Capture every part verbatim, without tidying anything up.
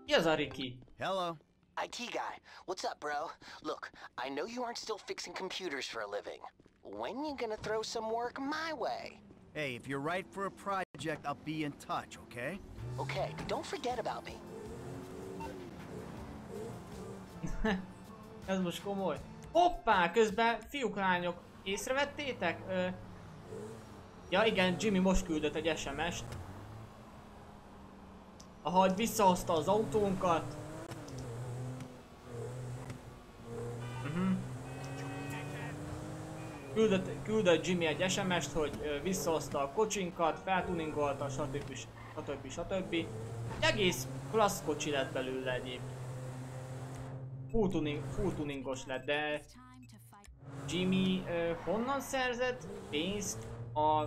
Ki az a Ricky? Hello. I T guy, what's up, bro? Look, I know you aren't still fixing computers for a living. When you gonna throw some work my way? Hey, if you're right for a project, I'll be in touch, okay? Okay, don't forget about me. Ez most komoly. Hoppá, közben fiúk, lányok, észrevettétek? Ö... Ja igen, Jimmy most küldött egy es em est. Ahogy visszahozta az autónkat. Uh-huh. Küldött, küldött Jimmy egy es em est, hogy ö, visszahozta a kocsinkat, feltuningolta, stb. stb. stb. Egy egész klassz kocsi lett belőle egyébként. Full, tuning, full tuningos lett, de Jimmy uh, honnan szerzett pénzt a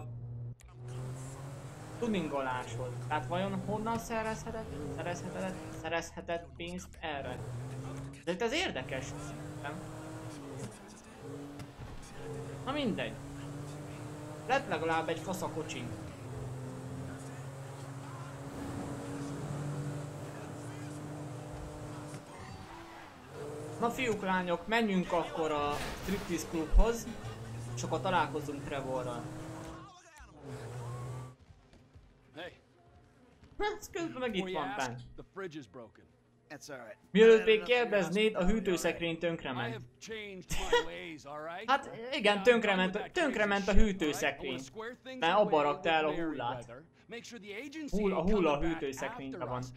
tuningoláshoz? Tehát vajon honnan szerezhetett, szerezhetett, szerezhetett pénzt erre? De itt ez érdekes, szerintem. Na mindegy. Lett legalább egy fasz a kocsink. Na fiúk, lányok, menjünk akkor a striptease klubhoz, és akkor találkozunk Trevorral. Ez közben meg itt van bent. Mielőtt még kérdeznéd, a hűtőszekrény tönkrement. Hát igen, tönkrement, tönkrement a hűtőszekrény, mert abba rakta el a hullát. Hull, a hulla a hűtőszekrényben van.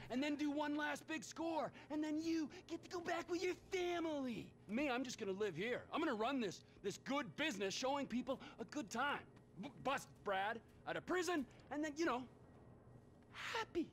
Me, I'm just gonna live here. I'm gonna run this this good business, showing people a good time. B bust Brad out of prison, and then you know, happy.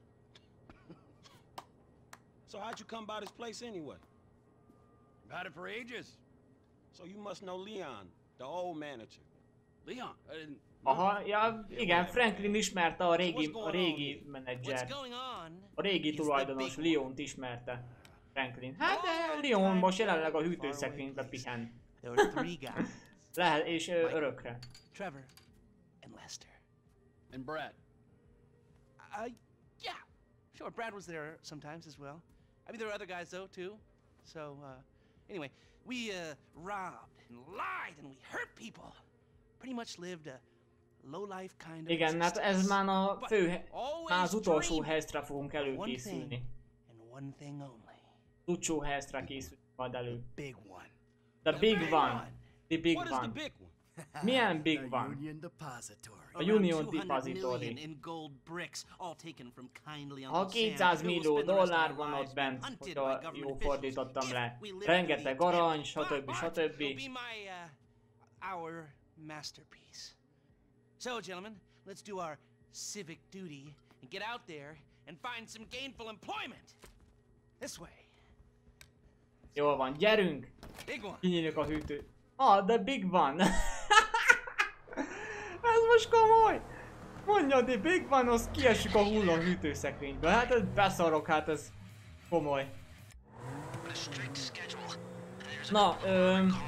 So how'd you come by this place anyway? I've had it for ages. So you must know Leon, the old manager. Leon? I didn't... Aha, ja, igen, Franklin ismerte a régi, a régi menedzser. A régi tulajdonos, Leont ismerte Franklin. Hát de Leon most jelenleg a hűtőszekrénybe pihen. Lehet, és ö, örökre. Trevor and Lester. And Brad. Uh, yeah. Sure, Brad was there sometimes as well. I mean, there were other guys though, too. So, uh, anyway, we uh, robbed and lied and we hurt people. Pretty much lived a low-life kind of igen, hát ez már a fő, már az utolsó helyztre fogunk előkészülni. Utolsó helyztre készülünk majd elő. The big one. The big one. Milyen big one? A Union Depository. Ha kétszáz millió dollár van ott bent, hogyha jól fordítottam le. Rengeteg arany, stb. stb. Masterpiece. So, gentlemen, let's do our civic duty and get out there and find some gainful employment. This way. Jól van, gyerünk! Kinyílik a hűtő. Ah, the big one! Ez most komoly! Mondja, the big one, az kiesik a hulla a hűtőszekrénybe. Hát ez beszarok, hát ez komoly. Na, öm...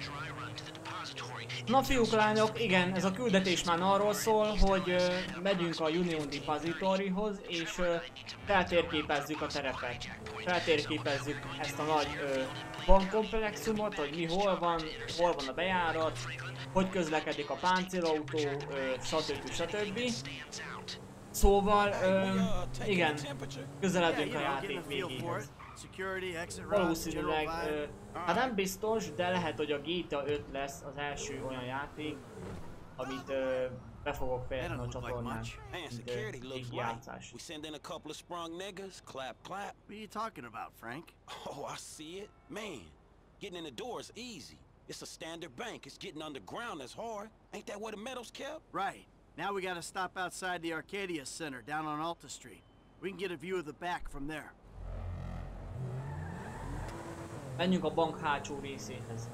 Na fiúk, lányok, igen, ez a küldetés már arról szól, hogy ö, megyünk a Union Depositoryhoz, és ö, feltérképezzük a terepet. Feltérképezzük ezt a nagy ö, bankkomplexumot, hogy mi hol van, hol van a bejárat, hogy közlekedik a páncélautó, ö, stb. stb. Szóval, ö, igen, közeledünk a játék végéhez. Valószínűleg, ö, hát nem biztos, de lehet, hogy a G T A öt lesz az első olyan játék, amit ö, be fogok fejezni a csatornán, mint régi játszás. What are you talking about, Frank? Oh, I see it. Man, getting in the door is easy. It's a standard bank. It's getting underground that's hard. Ain't that where the metal's kept? Right. Now we gotta stop outside the Arcadia Center down on Alta Street. We can get a view of the back from there. Menjünk a bank hátsó részéhez.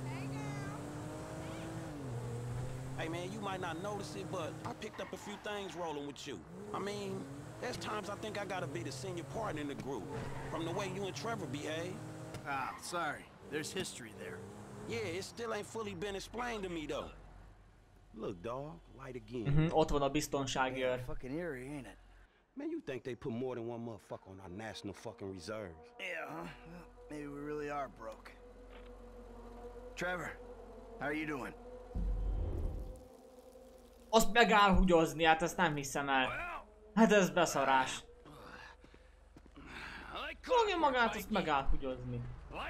Hey man, you might not notice it, but I picked up a few things rolling with you. I mean, there's times I think I gotta be the senior partner in the group, from the way you and Trevor behave. Ah, sorry. There's history there. Yeah, it still ain't fully been explained to me though. Look, dog, light again. Mm-hmm, ott van a biztonsági őr. Fucking eerie, ain't it? Man, you think they put more than one motherfucker on our national fucking reserves? Yeah, huh? Well, maybe we really are broke. Trevor, how are you doing? Azt megáll húgyozni, hát ezt nem hiszem el. Hát ez beszarás. Fogja magát, azt megáll húgyozni.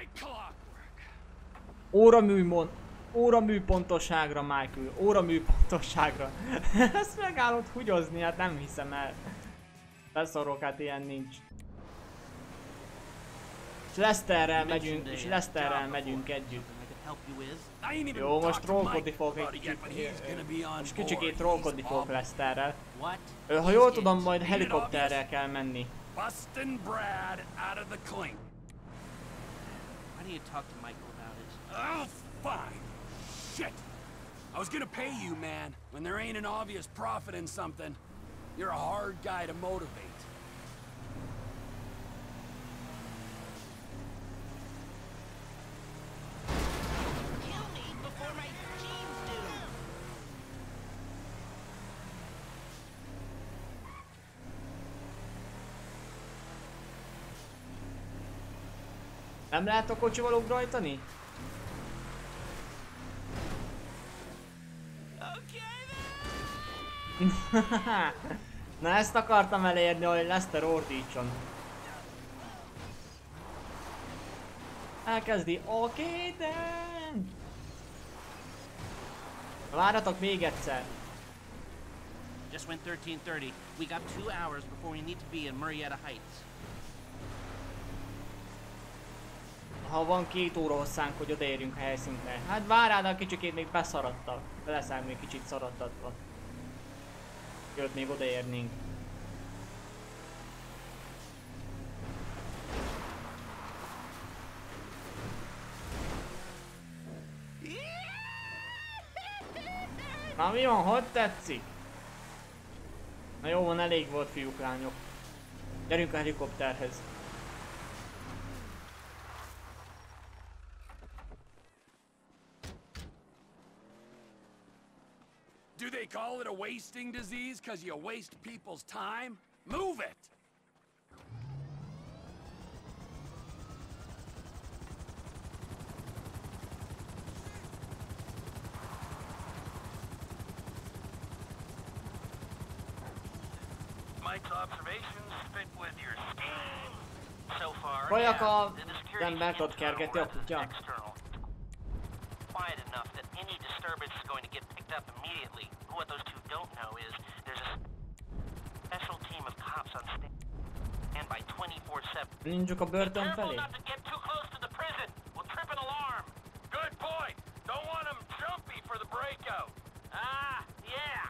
Óramű mon... Óramű pontosságra, Michael. Óramű pontosságra. Ezt megállott húgyozni, hát nem hiszem el. Beszarok, hát ilyen nincs. És Lesterrel megyünk, és Lesterrel megyünk együtt. Jó, most trollkodni fogok egy kicsit. Most kicsikét trollkodni fogok Lesterrel. Ha jól tudom, majd helikopterrel kell menni. Bustin' Brad out of the clink. Why do you talk to Michael about it? Oh, fine. Shit. I was gonna pay you, man, when there ain't an obvious profit in something. You're a hard guy to motivate. Kill me before my jeans do. Nem lehet a kocsival ugrajtani? Na ezt akartam elérni, hogy Lester ordítson. Elkezdi. Oké, de... Várjatok még egyszer. Just went thirteen thirty. We got two hours before we need to be in Murrieta Heights. Ha van két óra hosszánk, hogy odaérjünk a helyszínre. Hát várjál, de a kicsikét még beszaradtak. De leszel még kicsit szaradtatva. Jött még odaérnénk. Na mi van, hogy tetszik? Na jó van, elég volt fiúk, lányok. Gyerünk a helikopterhez. Do they call it a wasting disease because you waste people's time? Move it! Mike's observations fit with your scheme. So far, Valjak yeah, a... the security Nem megtott internal kergeti a rather than kutya. external. Quiet enough that any disturbance is going to get picked up immediately. What those two don't know is there's a special team of cops on standby twenty-four seven. Nincsuk a börtön Careful felé. not to get too close to the prison. We'll trip an alarm. Good point! Don't want them jumpy for the breakout. Ah, yeah.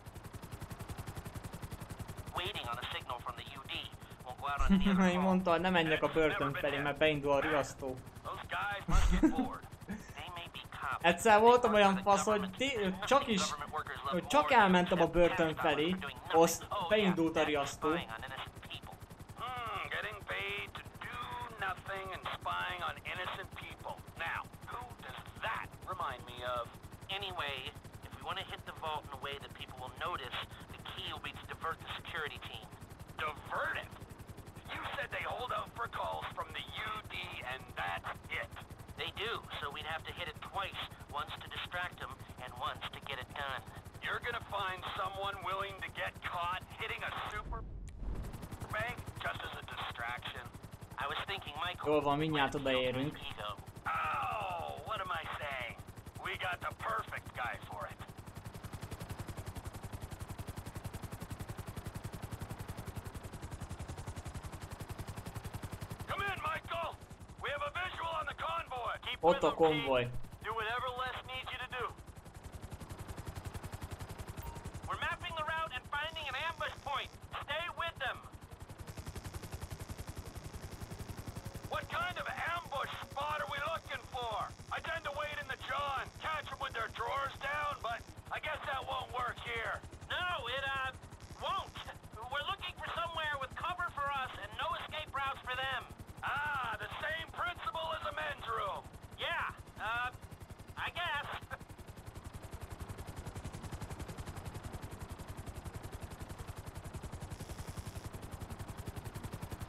Waiting on a signal from the U D. Won't go out on any other Én call. mondta, ne menjek a börtön felé, mert beindul a riasztó. Those guys must get bored. They may be cops. Egyszer voltam olyan fasz, hogy ti, csak is, hogy csak elmentem a börtön felé, azt beindult a riasztó. Hmm, getting paid to do nothing and spying on innocent people. Now, who does that remind me of? Anyway, if we want to hit the vault in a way that people will notice, the key will be to divert the security team. Divert it? You said they hold out for calls from the U D and that's it. They do, so we'd have to hit it twice, once to distract them and once to get it done. You're gonna find someone willing to get caught hitting a super bank just as a distraction? I was thinking Michael... Jól van, mindjárt odaérünk. Oh, what am I saying? We got the perfect guy for it. Come in, Michael! We have a visual on the convoy! Keep Ott a konvoj. Do whatever Les needs you to do. We're mapping the route and finding an ambush point. Stay with them. What kind of ambush spot are we looking for? I tend to wait in the John, catch them with their drawers down, but I guess that won't work here. No, it, uh, won't. We're looking for somewhere with cover for us and no escape routes for them. Ah, the same principle as a men's room. Yeah, uh,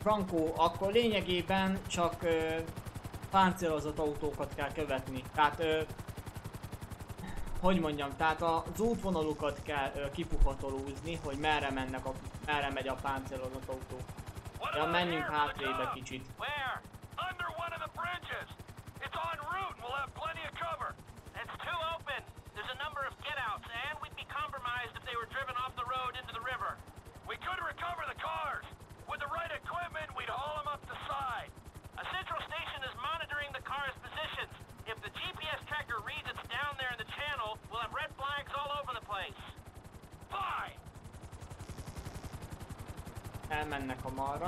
Frankó, akkor lényegében csak ö, páncélozott autókat kell követni. Tehát, ö, hogy mondjam, tehát az útvonalukat kell ö, kipuhatolózni, hogy merre mennek a, merre megy a páncélozott autó. Ja, menjünk hátrébe kicsit. Where? Under one of the bridges. It's en route and we'll have plenty of cover. It's too open. There's a number of get-outs and we'd be compromised if they were driven off the road into the river. We could recover the cars. With the right equipment, we'd haul them up the side. A central station is monitoring the cars' positions. If the G P S tracker reads it's down there in the channel, we'll have red flags all over the place. Fine! Elmennek a marra.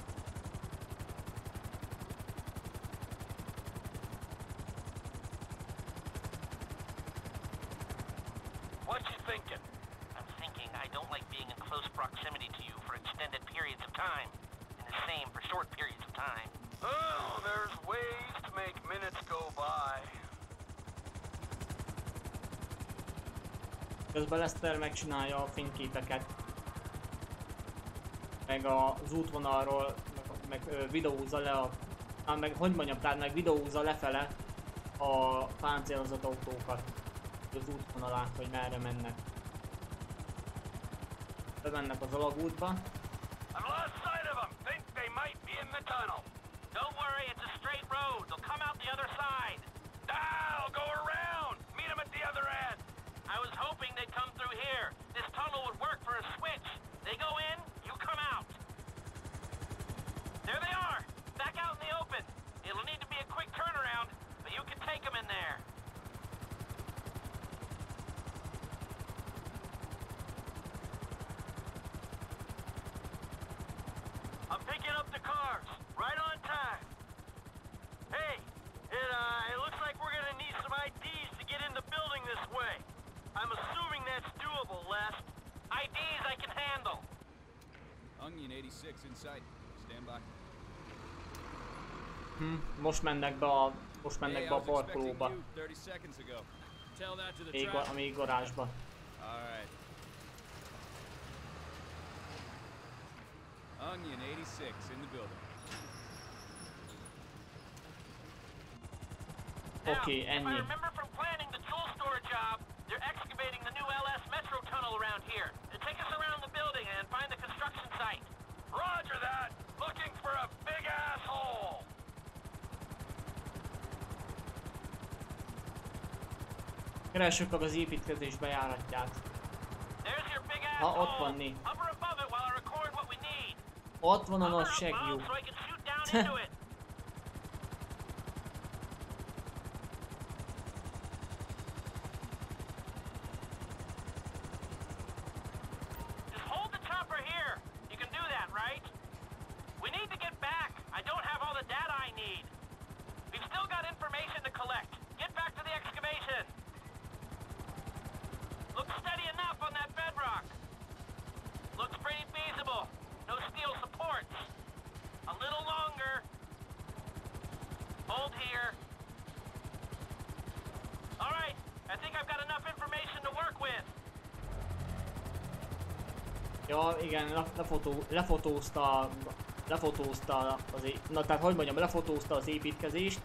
What you thinking? I'm thinking I don't like being in close proximity to you for extended periods of time. And the same for short periods of time. Oh, there's ways to make minutes go by. Közben Lester megcsinálja a fényképeket. Meg az útvonalról, meg, meg ö, videózza le a... Á, meg hogy mondjam, tehát meg videózza lefele a páncélozott autókat. Az útvonalát, hogy merre mennek. Bemennek az alagútba. I've lost sight of them. Think they might be in the tunnel. Don't worry, it's a straight road. They'll come out the other side. Ah, I'll go around. Meet them at the other end. I was hoping they'd come through here. This tunnel would work for a switch. They go in, you come out. There they are, back out in the open. It'll need to be a quick turnaround, but you can take them in there. I'm picking up the cars. Right on time. Hey, it, uh, it looks like we're gonna need some I Ds to get in the building this way. I'm assuming that's doable, Les. I Ds I can handle. Onion eighty-six inside. Stand by. Hm, most mennek be a, most mennek be a parkolóba. thirty seconds ago. Tell that to the Még, traffic. a még garázsba. All right. Onion eighty-six in the building. Now, Oké, if I ennyi. remember from planning the tool store job, they're excavating the new L S Metro tunnel around here. Take us around the building and find the construction site. Roger that. Looking for a big asshole. Keressük meg az építkezés bejáratját. There's your big Ha, asshole. ott van né. Hover above it while I record what we need. Ott van a Hover nagy above seglyú. so I can shoot down into it. Just hold the chopper here. You can do that, right? We need to get back. I don't have all the data I need. We've still got information to collect. Get back to the excavation. Looks steady enough on that bedrock. Looks pretty feasible. No steel supports. A little longer. Hold here. All right. I think I've got enough information to work with. Ja, igen, le- lefotó, lefotózta, lefotózta az é... Na, tehát hogy mondjam, lefotózta az építkezést.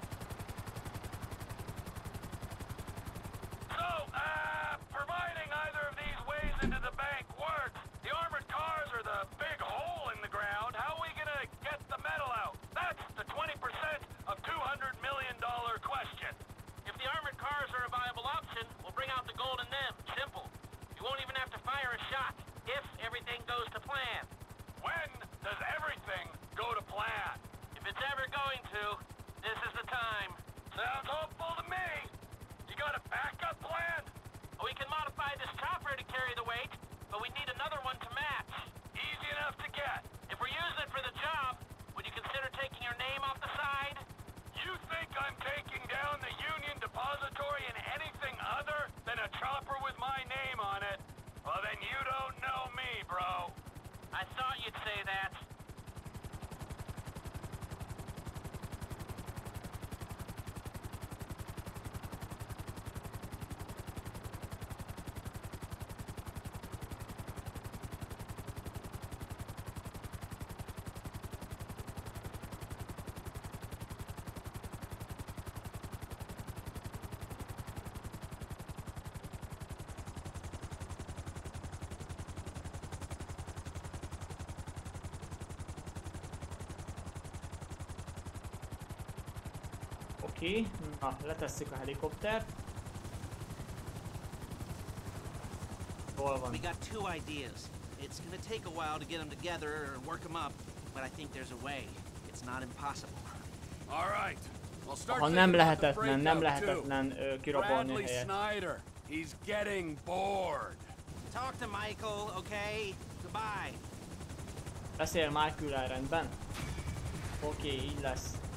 So, uh, providing either of these ways into the bank works, the armored cars are the big hole in the ground. How are we gonna get the metal out? That's the twenty percent of two hundred million dollar question. If the armored cars are a viable option, we'll bring out the gold in them. Simple. You won't even have to fire a shot if everything goes to plan. When does everything go to plan? If it's ever going to, this is the time. Sounds hopeful to me. You got a backup plan? We can modify this chopper to carry the weight, but we need another one to match. Easy enough to get. If we're using it for the job, would you consider taking your name off the side? You think I'm taking down the Union Depository in anything other than a chopper with my name on it? Well, then you don't know me, bro. I thought you'd say that. Oké, na, letesszük a helikoptert. Hol van? We got two ideas. It's gonna take a while to get them together or work them up, but I think there's a way. It's not impossible. All right. I'll start Ha nem lehetetlen, nem lehetetlen ö, kirabolni a Bradley helyet. Snyder. He's getting bored. Talk to Michael, okay? Goodbye. Beszél Michael-el, rendben? Oké, így lesz.